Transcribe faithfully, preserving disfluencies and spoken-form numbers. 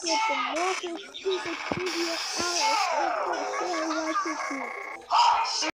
with the most stupid trivia out of all.